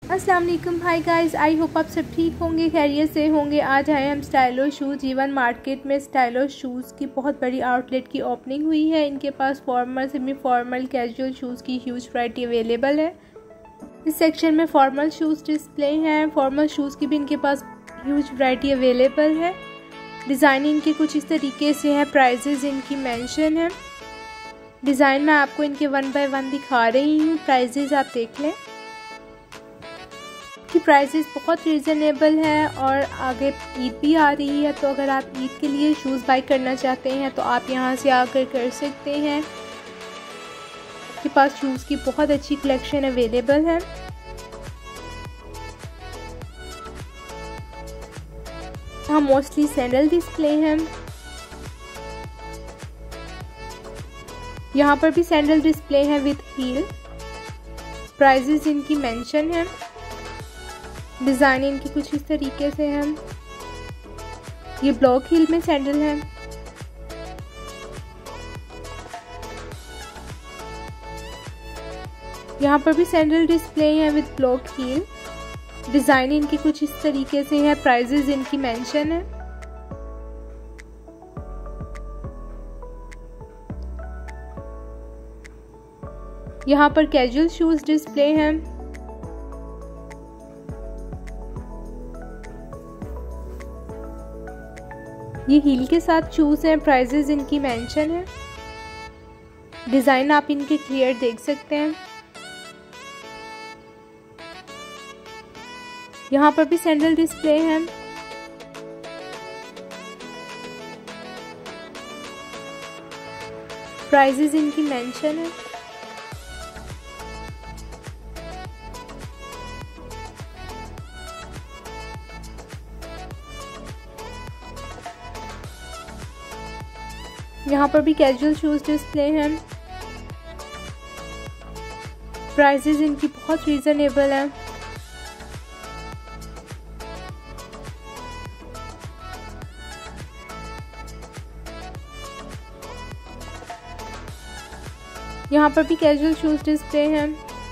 अस्सलाम वालेकुम। Hi guys, I hope आप सब ठीक होंगे, खैरियत से होंगे। आज आए हम स्टाइलो शूज़। जीवन मार्केट में स्टाइलो शूज़ की बहुत बड़ी आउटलेट की ओपनिंग हुई है। इनके पास formal, semi formal, casual shoes की ह्यूज वैरायटी अवेलेबल है। इस सेक्शन में फॉर्मल शूज़ डिस्प्ले हैं। फॉर्मल शूज़ की भी इनके पास ह्यूज वैरायटी अवेलेबल है। डिज़ाइनिंग के कुछ इस तरीके से है, प्राइजेज़ इनकी मेंशन है। डिज़ाइन मैं आपको इनके 1 बाय 1 दिखा रही हूँ। प्राइजेज़ आप देख लें की प्राइसेस बहुत रीज़नेबल है और आगे ईद भी आ रही है, तो अगर आप ईद के लिए शूज़ बाई करना चाहते हैं तो आप यहां से आकर कर सकते हैं। आपके पास शूज़ की बहुत अच्छी कलेक्शन अवेलेबल है। यहाँ मोस्टली सैंडल डिस्प्ले हैं। यहाँ पर भी सैंडल डिस्प्ले है विद हील। प्राइजेस इनकी मेंशन है। डिज़ाइन इनकी कुछ इस तरीके से है। ये ब्लॉक हील में सैंडल है। यहाँ पर भी सैंडल डिस्प्ले है विद ब्लॉक हील। डिज़ाइन इनकी कुछ इस तरीके से है। प्राइजेस इनकी मेंशन है। यहाँ पर कैजुअल शूज़ डिस्प्ले हैं। ये हील के साथ शूज़ हैं। प्राइजेज़ इनकी मेंशन है। डिज़ाइन आप इनके क्लियर देख सकते हैं। यहाँ पर भी सैंडल डिस्प्ले हैं। प्राइजेज़ इनकी मेंशन है। यहाँ पर भी कैजुअल शूज़ डिस्प्ले हैं। प्राइसेस इनकी बहुत रीज़नेबल है। यहाँ पर भी कैजुअल शूज़ डिस्प्ले हैं।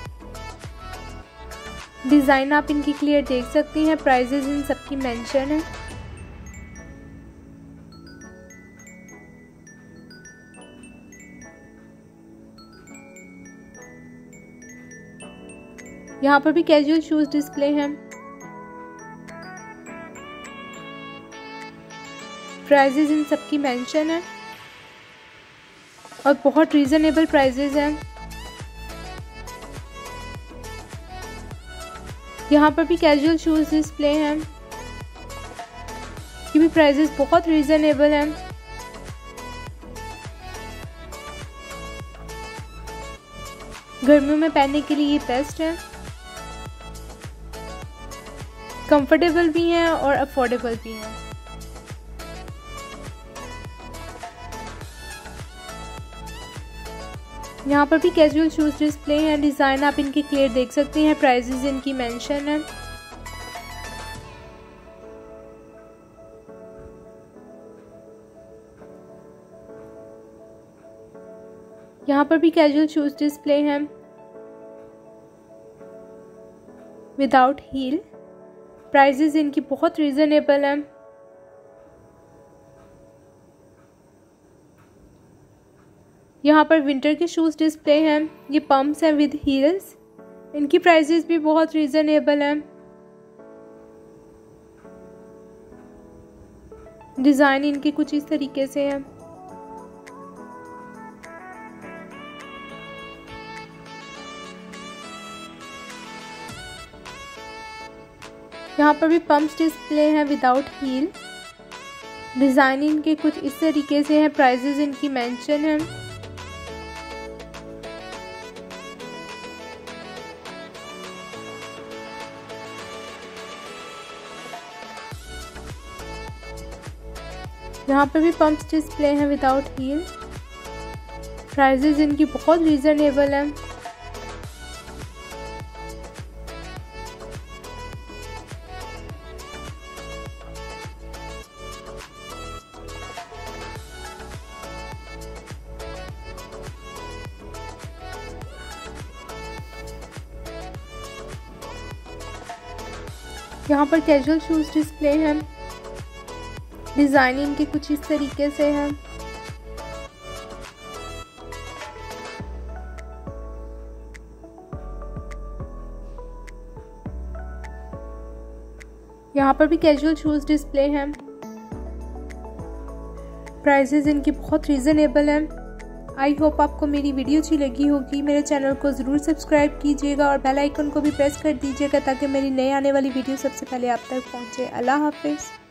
डिज़ाइन आप इनकी क्लियर देख सकती हैं। प्राइसेस इन सबकी मेंशन है। यहाँ पर भी कैजुअल शूज़ डिस्प्ले हैं। प्राइजेज़ इन सबकी मेंशन है और बहुत रीज़नेबल प्राइजेज़ हैं। यहाँ पर भी कैजुअल शूज़ डिस्प्ले हैं। ये भी प्राइजेज़ बहुत रीज़नेबल हैं। गर्मियों में पहनने के लिए ये बेस्ट है। कंफर्टेबल भी हैं और अफोर्डेबल भी हैं। यहाँ पर भी कैजुअल शूज़ डिस्प्ले हैं। डिज़ाइन आप इनके क्लियर देख सकते हैं। प्राइसेस इनकी मेंशन है। यहाँ पर भी कैजुअल शूज़ डिस्प्ले हैं विदाउट हील। प्राइसेस इनकी बहुत रीज़नेबल हैं। यहाँ पर विंटर के शूज़ डिस्प्ले हैं। ये पम्प्स हैं विद हील्स। इनकी प्राइसेस भी बहुत रीज़नेबल हैं। डिज़ाइन इनके कुछ इस तरीके से है। यहाँ पर भी पम्प्स डिस्प्ले हैं विदाउट हील। डिज़ाइन इनके कुछ इस तरीके से है। प्राइसेस इनकी मेंशन है। यहाँ पर भी पम्प्स डिस्प्ले हैं विदाउट हील। प्राइसेस इनकी बहुत रीज़नेबल है। यहाँ पर कैजुअल शूज़ डिस्प्ले हैं। डिज़ाइनिंग के कुछ इस तरीके से है। यहाँ पर भी कैजुअल शूज़ डिस्प्ले हैं। प्राइसेस इनकी बहुत रीज़नेबल हैं। आई होप आपको मेरी वीडियो अच्छी लगी होगी। मेरे चैनल को ज़रूर सब्सक्राइब कीजिएगा और बेल आइकन को भी प्रेस कर दीजिएगा ताकि मेरी नई आने वाली वीडियो सबसे पहले आप तक पहुँचे। अल्लाह हाफिज़।